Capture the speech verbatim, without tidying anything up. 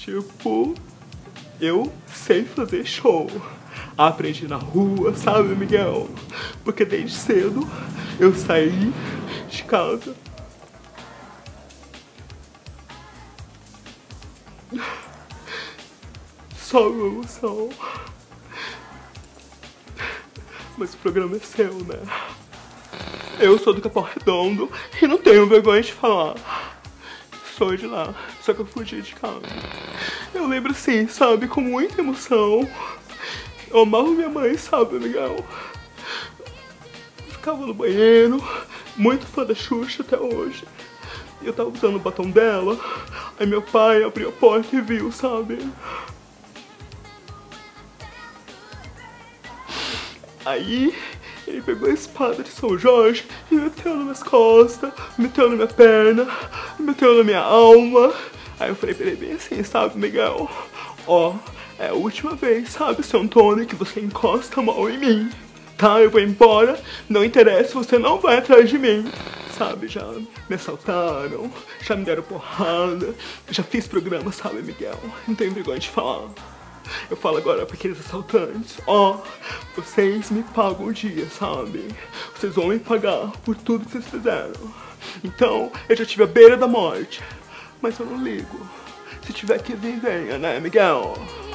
Tipo, eu sei fazer show. Aprendi na rua, sabe, Miguel? Porque desde cedo eu saí de casa. Só uma emoção. Mas o programa é seu, né? Eu sou do Capão Redondo e não tenho vergonha de falar. Sou de lá, só que eu fugi de casa. Eu lembro assim, sabe, com muita emoção. Eu amava minha mãe, sabe, Miguel? Ficava no banheiro, muito fã da Xuxa até hoje. E eu tava usando o batom dela, aí meu pai abriu a porta e viu, sabe? Aí ele pegou a espada de São Jorge e meteu nas minhas costas, meteu na minha perna, meteu na minha alma. Aí eu falei pra ele bem assim, sabe, Miguel? Ó, é a última vez, sabe, seu Antônio, que você encosta a mão em mim. Tá, eu vou embora, não interessa, você não vai atrás de mim. Sabe, já me assaltaram, já me deram porrada, já fiz programa, sabe, Miguel? Não tenho vergonha de falar. Eu falo agora pra aqueles assaltantes, ó, vocês me pagam um dia, sabe? Vocês vão me pagar por tudo que vocês fizeram. Então, eu já tive a beira da morte, mas eu não ligo. Se tiver que vir, venha, né, Miguel?